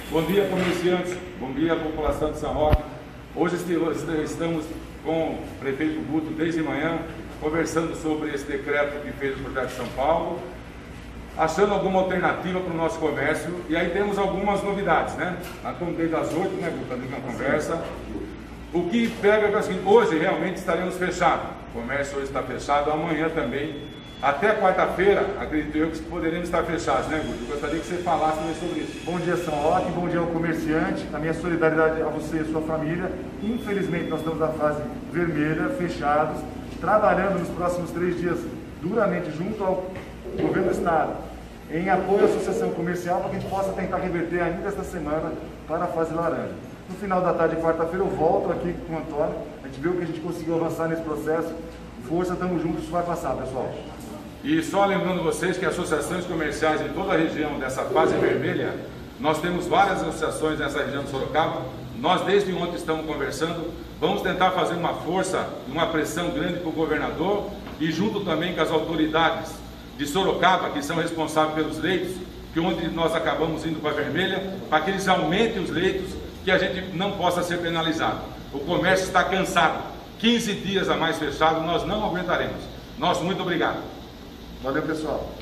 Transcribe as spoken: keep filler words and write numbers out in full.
Bom dia, comerciantes. Bom dia, população de São Roque. Hoje estamos com o prefeito Guto desde manhã, conversando sobre esse decreto que fez o projeto de São Paulo, achando alguma alternativa para o nosso comércio. E aí temos algumas novidades, né? Nós estamos desde as oito, né, Guto, ali na conversa. O que pega é assim, hoje realmente estaremos fechados. O comércio hoje está fechado, amanhã também. Até quarta-feira, acredito eu que poderemos estar fechados, né, Guto? Eu gostaria que você falasse também sobre isso. Bom dia, São Roque, bom dia ao comerciante. A minha solidariedade a você e a sua família. Infelizmente, nós estamos na fase vermelha, fechados, trabalhando nos próximos três dias duramente junto ao governo do Estado, em apoio à associação comercial, para que a gente possa tentar reverter ainda esta semana para a fase laranja. No final da tarde de quarta-feira, eu volto aqui com o Antônio. A gente vê o que a gente conseguiu avançar nesse processo. Força, estamos juntos, isso vai passar, pessoal. E só lembrando vocês que associações comerciais em toda a região dessa fase vermelha, nós temos várias associações nessa região de Sorocaba. Nós desde ontem estamos conversando, vamos tentar fazer uma força, uma pressão grande para o governador e junto também com as autoridades de Sorocaba, que são responsáveis pelos leitos, que onde nós acabamos indo para a vermelha, para que eles aumentem os leitos, que a gente não possa ser penalizado. O comércio está cansado, quinze dias a mais fechado, nós não aguentaremos. Nosso muito obrigado. Valeu, pessoal.